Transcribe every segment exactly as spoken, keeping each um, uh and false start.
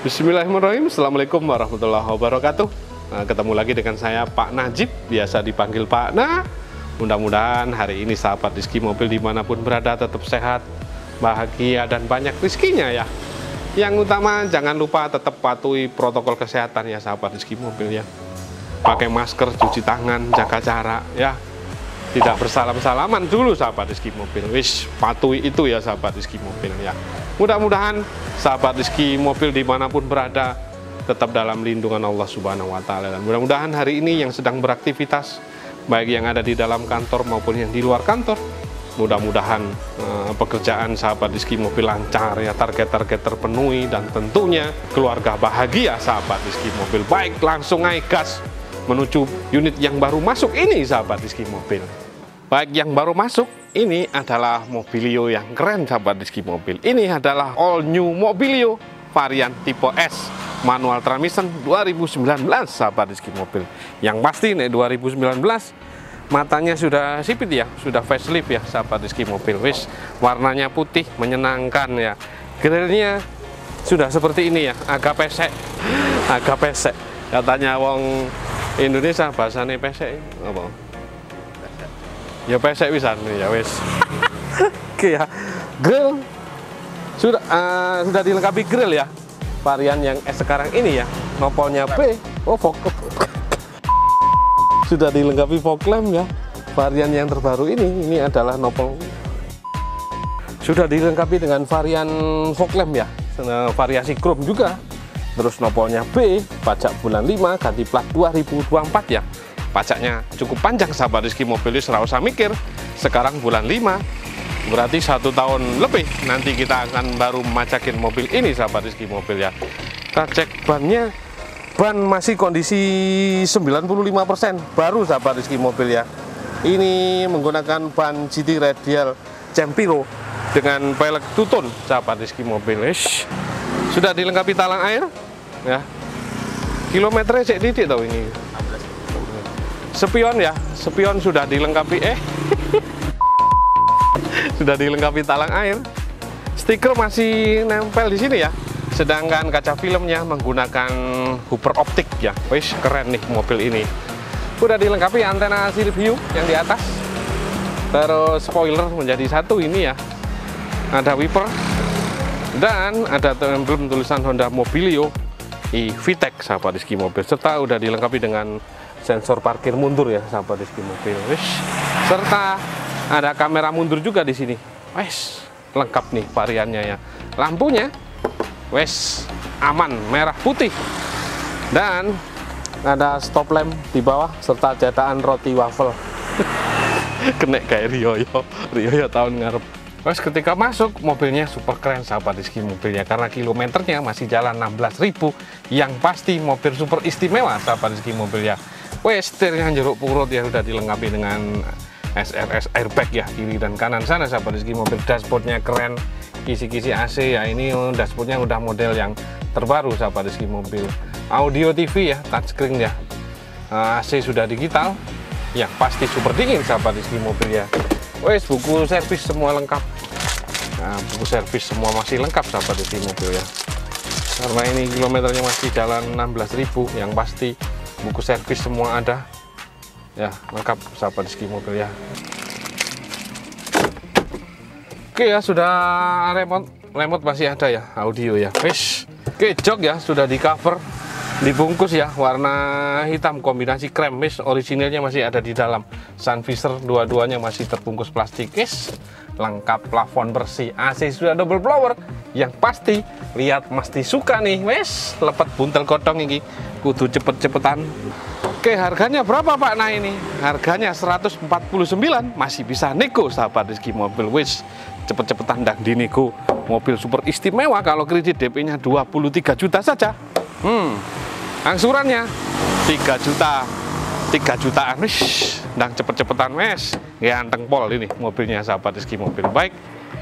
Bismillahirrahmanirrahim. Assalamualaikum warahmatullahi wabarakatuh. Nah, ketemu lagi dengan saya Pak Najib, biasa dipanggil Pak Na. Mudah-mudahan hari ini sahabat Rizky Mobil dimanapun berada tetap sehat, bahagia, dan banyak rizkinya ya. Yang utama jangan lupa tetap patuhi protokol kesehatan ya sahabat Rizky Mobil ya. Pakai masker, cuci tangan, jaga jarak ya. Tidak bersalam-salaman dulu sahabat Rizky Mobil. Wis patuhi itu ya sahabat Rizky Mobil ya. Mudah-mudahan sahabat Rizky Mobil dimanapun berada tetap dalam lindungan Allah Subhanahu wa Ta'ala. Dan mudah-mudahan hari ini yang sedang beraktivitas, baik yang ada di dalam kantor maupun yang di luar kantor, mudah-mudahan eh, pekerjaan sahabat Rizky Mobil lancar ya, target-target terpenuhi, dan tentunya keluarga bahagia sahabat Rizky Mobil. Baik, langsung aja gas menuju unit yang baru masuk ini sahabat Rizky Mobil. Baik, yang baru masuk ini adalah Mobilio yang keren sahabat Rizky Mobil. Ini adalah all new Mobilio varian tipe S manual transmission dua ribu sembilan belas sahabat Rizky Mobil. Yang pasti nih dua ribu sembilan belas matanya sudah sipit ya, sudah facelift ya sahabat Rizky Mobil. Wis warnanya putih menyenangkan ya. Grillnya sudah seperti ini ya, agak pesek, agak pesek. Katanya wong Indonesia bahasanya pesek apa? Ya pesek wisan ya wis. Oke ya. Grill sudah uh, sudah dilengkapi grill ya. Varian yang S sekarang ini ya. Nopolnya B. Oh, fog. Sudah dilengkapi fog lamp ya. Varian yang terbaru ini ini adalah nopol. Sudah dilengkapi dengan varian fog lamp ya. Variasi chrome juga. Terus nopolnya B, pajak bulan lima, ganti plat dua ribu dua puluh empat ya. Pajaknya cukup panjang sahabat Rizky Mobil, serah usah mikir. Sekarang bulan lima, berarti satu tahun lebih nanti kita akan baru macakin mobil ini sahabat Rizky Mobil ya. Kita cek bannya, ban masih kondisi sembilan puluh lima persen baru sahabat Rizky Mobil ya. Ini menggunakan ban G T Radial Cempiro dengan pelek tutun sahabat Rizky Mobil. Ish. Sudah dilengkapi talang air ya. Kilometernya cek titik tau ini. Spion ya, spion sudah dilengkapi eh sudah dilengkapi talang air. Stiker masih nempel di sini ya. Sedangkan kaca filmnya menggunakan Hooper optik ya. Wih, keren nih mobil ini. Udah dilengkapi antena sirip view yang di atas. Terus spoiler menjadi satu ini ya. Ada wiper dan ada emblem tulisan Honda Mobilio i-VTEC sahabat Rizky Mobil, serta udah dilengkapi dengan sensor parkir mundur ya sahabat Rizky Mobil. Wish. Serta ada kamera mundur juga di sini. Wes, lengkap nih variannya ya. Lampunya wes aman merah putih. Dan ada stop lamp di bawah serta cetakan roti waffle. Kenek kayak Rio yo. Rio yo tahun ngarep. Wes, ketika masuk mobilnya super keren sahabat Rizky Mobilnya, karena kilometernya masih jalan enam belas ribu. Yang pasti mobil super istimewa sahabat Rizky Mobil ya. Wes, setirnya jeruk purut ya, udah dilengkapi dengan S R S airbag ya, kiri dan kanan sana sahabat Rizky Mobil. Dashboardnya keren, kisi-kisi A C ya, ini dashboardnya udah model yang terbaru sahabat Rizky Mobil. Audio T V ya, touchscreen ya, A C sudah digital, yang pasti super dingin sahabat Rizky Mobil ya. Wes, buku servis semua lengkap. Nah, buku servis semua masih lengkap sahabat Rizky Mobil ya. Karena ini kilometernya masih jalan enam belas ribu, yang pasti buku servis semua ada ya, lengkap sahabat Rizky Mobil ya. Oke ya, sudah remote remote masih ada ya, audio ya. Wis. Oke, jok ya sudah di cover, dibungkus ya, warna hitam kombinasi krem. Wis, originalnya masih ada di dalam. Sun visor dua-duanya masih terbungkus plastik. Wis, lengkap, plafon bersih, A C sudah double blower. Yang pasti lihat mesti suka nih. Wes, lepet buntel kodong ini, kudu cepet-cepetan. Oke, harganya berapa Pak? Nah ini harganya seratus empat puluh sembilan, masih bisa nego sahabat Rizky Mobil. Wes, cepet-cepetan dan dinego. Mobil super istimewa kalau kredit D P-nya dua puluh tiga juta saja. Hmm, angsurannya tiga juta, tiga jutaan. Wis, dan cepet-cepetan wes. Ganteng pol ini mobilnya sahabat Rizky Mobil. Baik.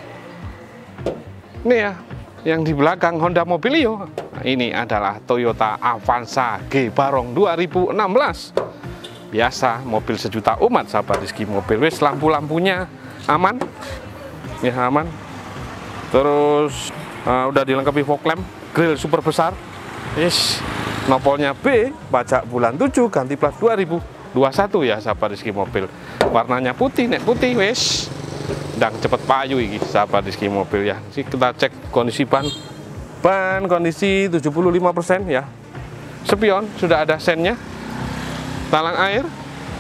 Ini ya, yang di belakang Honda Mobilio. Ini adalah Toyota Avanza G Barong dua ribu enam belas. Biasa mobil sejuta umat sahabat Rizky Mobil. Wis, lampu-lampunya aman. Ya, aman. Terus uh, udah dilengkapi fog lamp. grill super besar. Yes. Nopolnya B, pajak bulan tujuh, ganti plat dua ribu dua puluh satu ya sahabat Rizky Mobil. Warnanya putih, nek putih wes. Ndang cepet payu iki sahabat Rizky Mobil ya. Kita cek kondisi ban. Ban kondisi tujuh puluh lima persen ya. Spion sudah ada sennya. Talang air.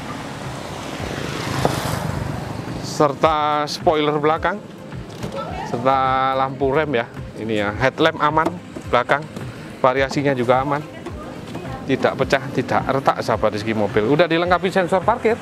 Serta spoiler belakang. Serta lampu rem ya. Ini ya, headlamp aman belakang. Variasinya juga aman. Tidak pecah, tidak retak sahabat Rizky Mobil. Udah dilengkapi sensor parkir.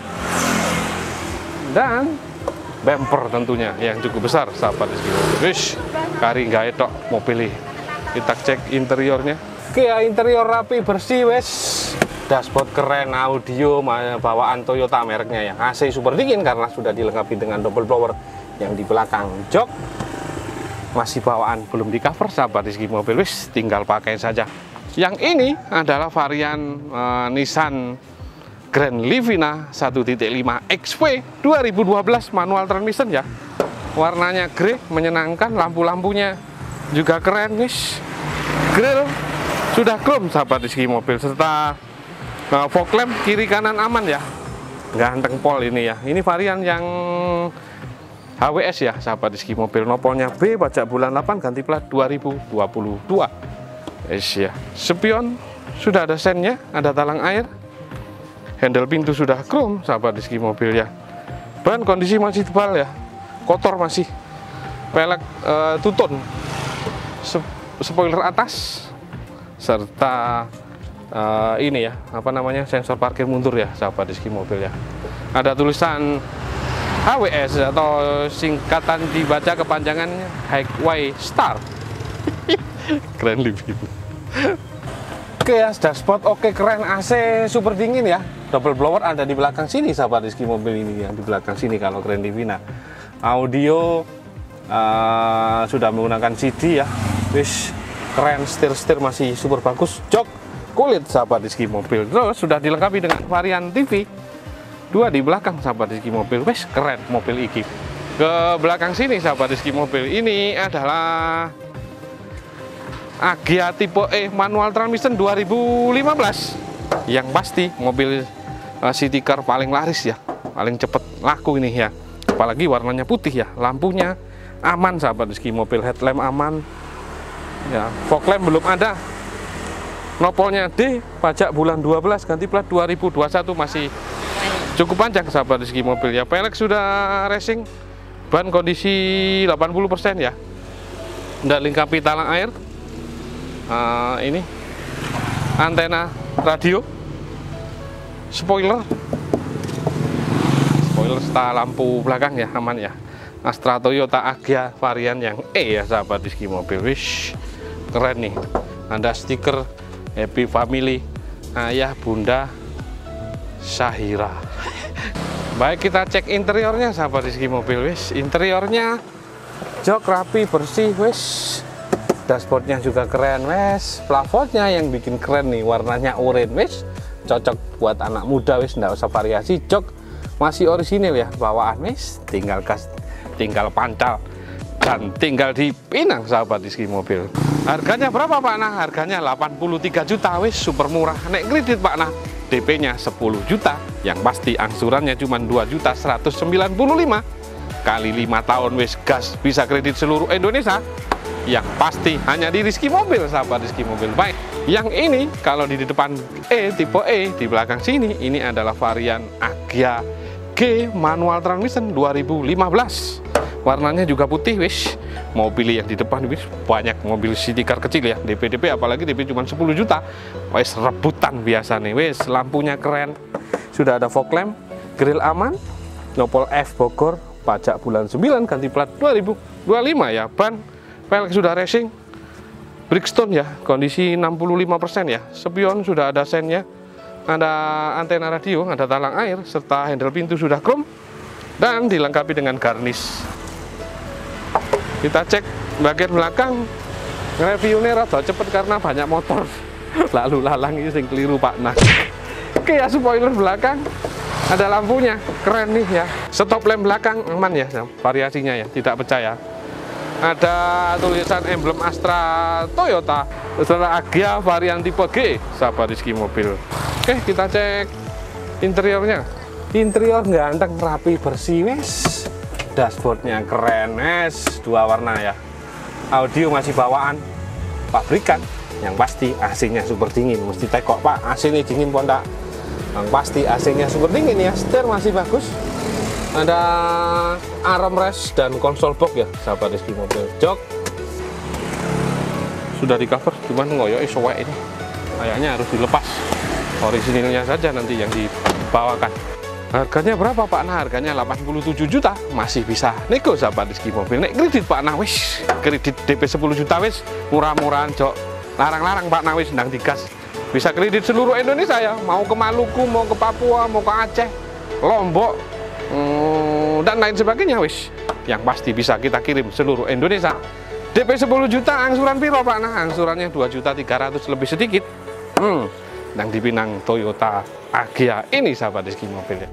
Dan bumper tentunya yang cukup besar sahabat Rizky Mobil. Wish, kari nggak etok mobil ini. Kita cek interiornya. Oke ya, interior rapi bersih wes. Dashboard keren, audio bawaan Toyota mereknya ya. A C super dingin karena sudah dilengkapi dengan double blower yang di belakang. Jok masih bawaan, belum di cover sahabat Rizky Mobil. Wis, tinggal pakai saja. Yang ini adalah varian uh, Nissan Grand Livina satu titik lima X V dua ribu dua belas manual transmission ya. Warnanya grey, menyenangkan, lampu-lampunya juga keren nis. Grill sudah chrome sahabat Rizky Mobil, serta uh, fog lamp kiri kanan aman ya. Ganteng pol ini ya. Ini varian yang H W S ya sahabat Rizky Mobil. Nopolnya B, pajak bulan delapan, ganti plat dua ribu dua puluh dua. Yes, ya. Spion sudah ada sennya, ada talang air. Handle pintu sudah chrome sahabat Rizky Mobil ya. Ban kondisi masih tebal ya, kotor masih. Pelek uh, tutun. Spoiler atas serta uh, ini ya, apa namanya, sensor parkir mundur ya sahabat Rizky Mobil ya. Ada tulisan H W S atau singkatan dibaca kepanjangannya Highway Star. Keren lebih. Oke ya, dashboard oke, keren, A C super dingin ya. Double blower ada di belakang sini sahabat Rizky Mobil ini, yang di belakang sini kalau Grand Livina. Audio uh, sudah menggunakan C D ya. Wis keren, setir-setir masih super bagus. Jok kulit sahabat Rizky Mobil. Terus sudah dilengkapi dengan varian T V dua di belakang sahabat Rizky Mobil. Wis keren mobil iki. Ke belakang sini sahabat Rizky Mobil, ini adalah Agya tipe E manual transmission dua ribu lima belas. Yang pasti mobil uh, city car paling laris ya, paling cepet laku ini ya. Apalagi warnanya putih ya, lampunya aman sahabat Rizky Mobil, headlamp aman ya, fog lamp belum ada. Nopolnya D, pajak bulan dua belas, ganti plat dua ribu dua puluh satu, masih cukup panjang sahabat Rizky Mobil ya. Pelek sudah racing, ban kondisi delapan puluh persen ya. Udah lengkapi talang air. Uh, ini antena radio, spoiler spoiler serta lampu belakang ya, aman ya. Astra Toyota Agya varian yang E ya sahabat Rizky Mobil. Wish, keren nih, ada stiker Happy Family, ayah bunda Syahira. Baik, kita cek interiornya sahabat Rizky Mobil. Wish, interiornya jok rapi bersih wis. Dashboardnya juga keren wes, plafonnya yang bikin keren nih, warnanya oranye wes, cocok buat anak muda wes, nggak usah variasi. Jok masih orisinil ya, bawaan wes, tinggal gas, tinggal pancal, dan tinggal dipinang sahabat Rizky Mobil. Harganya berapa Pak Nah? Harganya delapan puluh tiga juta wes, super murah. Nek kredit Pak Nah, D P-nya sepuluh juta, yang pasti angsurannya cuma dua juta seratus sembilan puluh lima kali lima tahun wes, gas, bisa kredit seluruh Indonesia. Yang pasti hanya di Rizky Mobil sahabat Rizky Mobil. Baik, yang ini kalau di depan E, tipe E, di belakang sini ini adalah varian Agya G manual transmission dua ribu lima belas. Warnanya juga putih wis. Mau pilih yang di depan wis, banyak mobil city car kecil ya, D P D P, apalagi D P cuma sepuluh juta. Wis rebutan biasa nih wis. Lampunya keren, sudah ada fog lamp, grill aman, nopol F Bogor, pajak bulan sembilan, ganti plat dua ribu dua puluh lima ya. Ban pelek sudah racing, Bridgestone ya, kondisi enam puluh lima persen ya. Spion sudah ada sennya, ada antena radio, ada talang air, serta handle pintu sudah chrome dan dilengkapi dengan garnish. Kita cek bagian belakang, reviewnya rada cepet karena banyak motor lalu lalang ini sing keliru Pak Nah. Oke ya, spoiler belakang ada lampunya, keren nih ya. Stop lamp belakang aman ya, variasinya ya, tidak pecah ya. Ada tulisan emblem Astra Toyota, setelah Agya varian tipe G, sahabat Rizky Mobil. Oke, kita cek interiornya. Interior ganteng, rapi, bersih, wes. Dashboardnya keren, es, dua warna ya. Audio masih bawaan pabrikan. Yang pasti A C-nya super dingin. Mesti tekok, Pak, A C ini dingin pun enggak? Yang pasti A C-nya super dingin ya. Setir masih bagus. Ada armrest dan konsol box ya, sahabat Rizky Mobil. Jok sudah di cover, cuman ngoyoi soek ini. Kayaknya harus dilepas. Orisinilnya saja nanti yang dibawakan. Harganya berapa, Pak? Nah, harganya delapan puluh tujuh juta. Masih bisa nego, sahabat Rizky Mobil. Nek kredit, Pak, nah wis kredit D P sepuluh juta wis murah-murahan, Jok. Larang-larang, Pak, nah wis ndang digas. Bisa kredit seluruh Indonesia ya. Mau ke Maluku, mau ke Papua, mau ke Aceh, Lombok, Hmm, dan lain sebagainya, wis. Yang pasti bisa kita kirim seluruh Indonesia. D P sepuluh juta, angsuran piro, Pak? Nah, angsurannya dua juta tiga ratus lebih sedikit. Hmm, yang dipinang Toyota Agya ini, sahabat Rizky Mobil.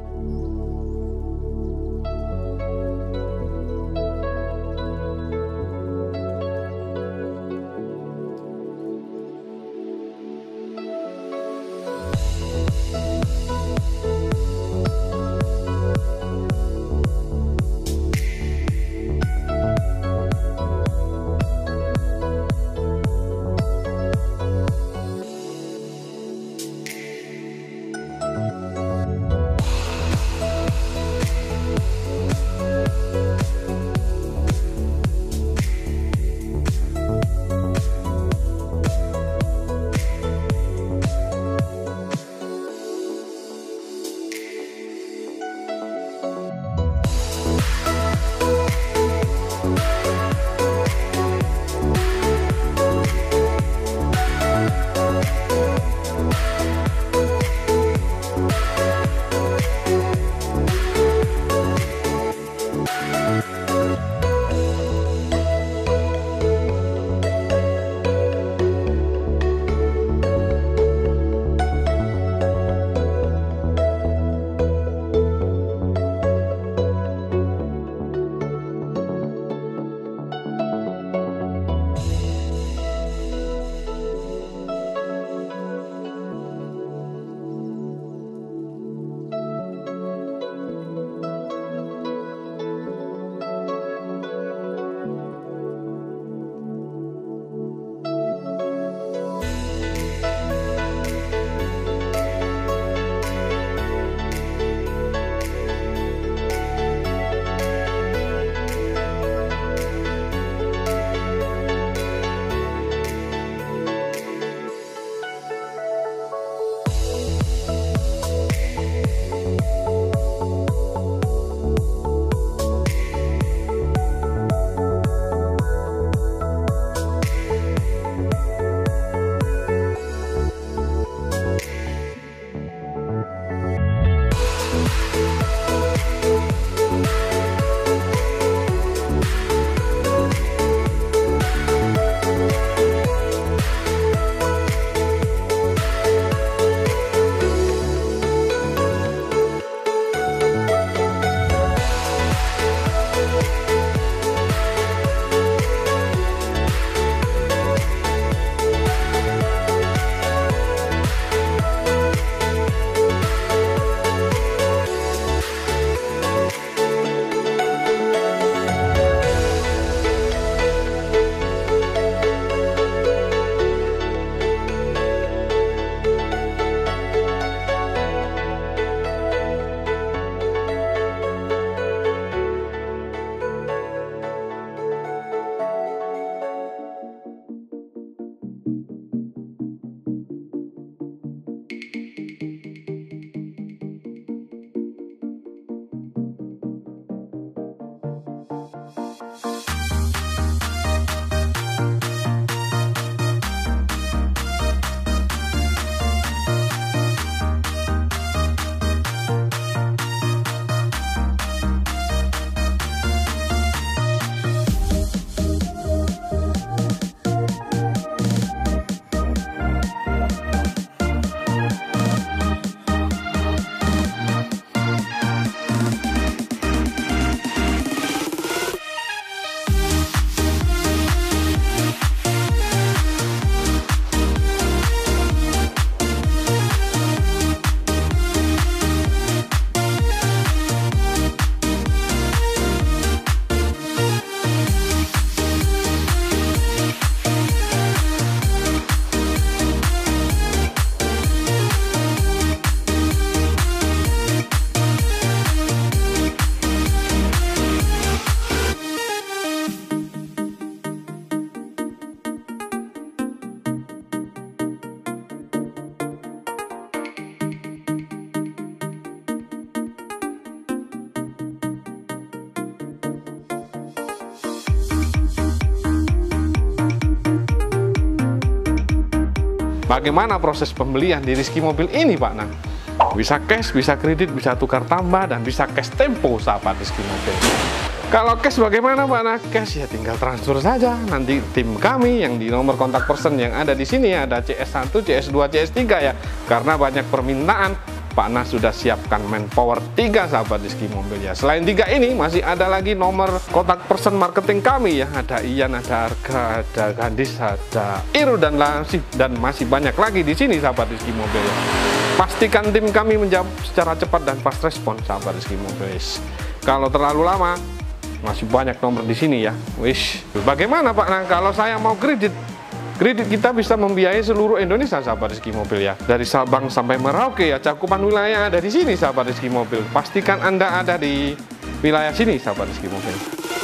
bagaimana proses pembelian di Rizky Mobil ini Pak Nah? Bisa cash, bisa kredit, bisa tukar tambah, dan bisa cash tempo sahabat Rizky Mobil. Kalau cash bagaimana Pak Nah? Cash ya tinggal transfer saja. Nanti tim kami yang di nomor kontak person yang ada di sini ada C S satu, C S dua, C S tiga ya. Karena banyak permintaan, Pak Nah sudah siapkan manpower tiga sahabat Rizky Mobil ya. Selain tiga ini masih ada lagi nomor kontak person marketing kami ya. Ada Ian, ada Arga, ada Gandis, ada Iru dan Lasif, dan masih banyak lagi di sini sahabat Rizky Mobil ya. Pastikan tim kami menjawab secara cepat dan fast respon sahabat Rizky Mobil. Kalau terlalu lama masih banyak nomor di sini ya. Wish. Bagaimana Pak Nah kalau saya mau kredit? Kredit kita bisa membiayai seluruh Indonesia sahabat Rizky Mobil ya. Dari Sabang sampai Merauke ya, cakupan wilayah ada di sini sahabat Rizky Mobil. Pastikan Anda ada di wilayah sini sahabat Rizky Mobil.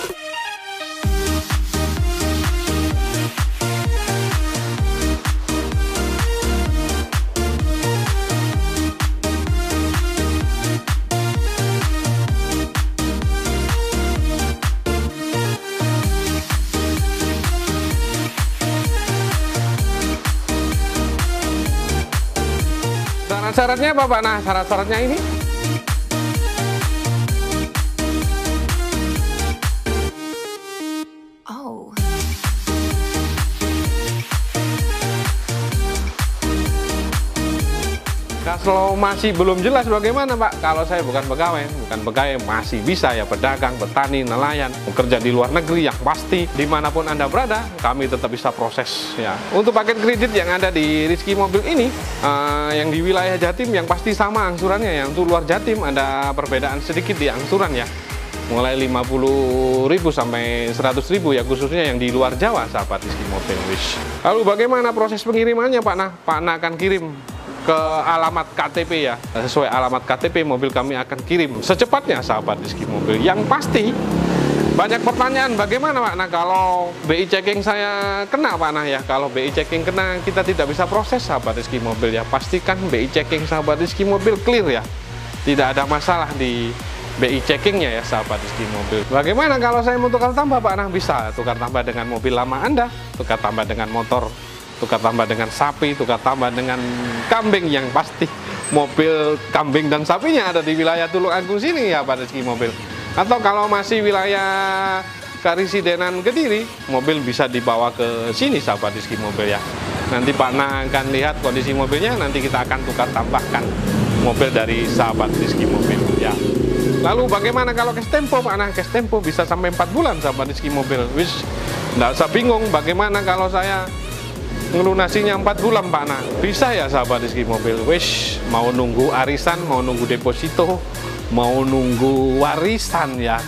Syarat-syaratnya apa Pak Nah? Syarat-syaratnya ini oh. Kalau masih belum jelas bagaimana Pak? Kalau saya bukan pegawai, bukan pegawai masih bisa ya, pedagang, petani, nelayan, bekerja di luar negeri yang pasti dimanapun Anda berada, kami tetap bisa proses ya. Untuk paket kredit yang ada di Rizky Mobil ini, uh, yang di wilayah Jatim yang pasti sama angsurannya ya. Untuk luar Jatim ada perbedaan sedikit di angsuran ya. Mulai lima puluh ribu sampai seratus ribu ya, khususnya yang di luar Jawa sahabat Rizky Mobil. Wish. Lalu bagaimana proses pengirimannya Pak Nah? Pak Nah akan kirim ke alamat K T P ya. Sesuai alamat K T P mobil kami akan kirim secepatnya sahabat Rizky Mobil. Yang pasti banyak pertanyaan, bagaimana Pak Nah kalau B I checking saya kena Pak Nah ya. Kalau B I checking kena kita tidak bisa proses sahabat Rizky Mobil ya. Pastikan B I checking sahabat Rizky Mobil clear ya. Tidak ada masalah di B I checkingnya ya sahabat Rizky Mobil. Bagaimana kalau saya mau tukar tambah Pak Nah? Bisa tukar tambah dengan mobil lama Anda, tukar tambah dengan motor, tukar tambah dengan sapi, tukar tambah dengan kambing. Yang pasti mobil kambing dan sapinya ada di wilayah Tulungagung sini ya Pak Rizky Mobil. Atau kalau masih wilayah Karisidenan Kediri, mobil bisa dibawa ke sini sahabat Rizky Mobil ya. Nanti Pak Nah akan lihat kondisi mobilnya, nanti kita akan tukar tambahkan mobil dari sahabat Rizky Mobil ya. Lalu bagaimana kalau cash tempo Pak Nah? Cash tempo bisa sampai empat bulan sahabat Rizky Mobil. Wis, nggak usah bingung bagaimana kalau saya ngelunasinya empat bulan Pak Nah. Bisa ya sahabat Rizky Mobil. Wish, mau nunggu arisan, mau nunggu deposito, mau nunggu warisan ya.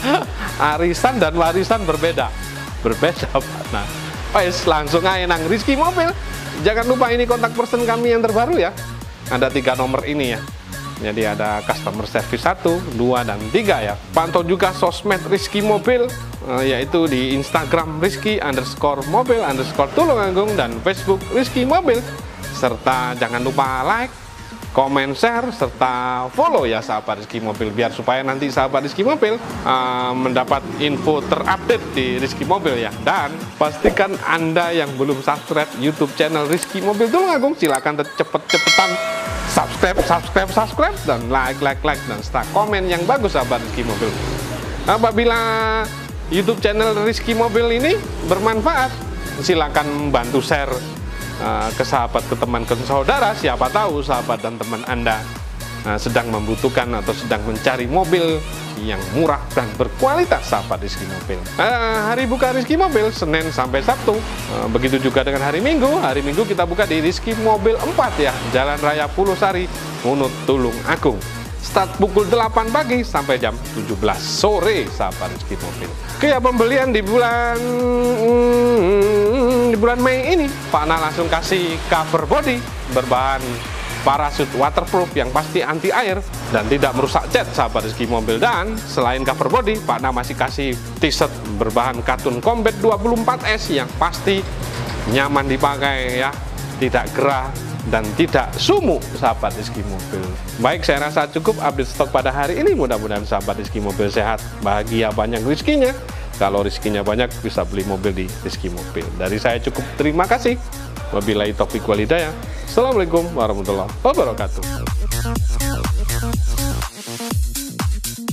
Arisan dan warisan berbeda. Berbeda Pak Nah. Wis, langsung aja nang Rizky Mobil. Jangan lupa ini kontak person kami yang terbaru ya. Ada tiga nomor ini ya. Jadi ada customer service satu, dua, dan tiga ya. Pantau juga sosmed Rizky Mobil, yaitu di Instagram Rizky underscore mobil underscore Tulungagung dan Facebook Rizky Mobil. Serta jangan lupa like, komen, share, serta follow ya sahabat Rizky Mobil, biar supaya nanti sahabat Rizky Mobil uh, mendapat info terupdate di Rizky Mobil ya. Dan pastikan Anda yang belum subscribe YouTube channel Rizky Mobil Tulungagung, silakan cepet-cepetan subscribe, subscribe, subscribe, dan like, like, like, dan serta komen yang bagus sahabat Rizky Mobil. Apabila YouTube channel Rizky Mobil ini bermanfaat, silakan bantu share uh, ke sahabat, ke teman, ke saudara. Siapa tahu sahabat dan teman Anda uh, sedang membutuhkan atau sedang mencari mobil yang murah dan berkualitas sahabat Rizky Mobil. Uh, hari buka Rizky Mobil Senin sampai Sabtu. Uh, begitu juga dengan hari Minggu. Hari Minggu kita buka di Rizky Mobil empat ya, Jalan Raya Pulusari, Munut, Tulungagung. Start pukul delapan pagi sampai jam tujuh belas sore sahabat Rizky Mobil. Oke ya, pembelian di bulan di bulan Mei ini Pak Nah langsung kasih cover body berbahan parachute waterproof yang pasti anti air dan tidak merusak cat sahabat Rizky Mobil. Dan selain cover body, Pak Nah masih kasih t-shirt berbahan katun combat dua puluh empat S yang pasti nyaman dipakai ya, tidak gerah dan tidak sumuk sahabat Rizky Mobil. Baik, saya rasa cukup update stok pada hari ini. Mudah-mudahan sahabat Rizky Mobil sehat, bahagia, banyak rezekinya. Kalau rezekinya banyak bisa beli mobil di Rizky Mobil. Dari saya cukup, terima kasih. Wabillahi taufiq wal hidayah. Assalamualaikum warahmatullahi wabarakatuh.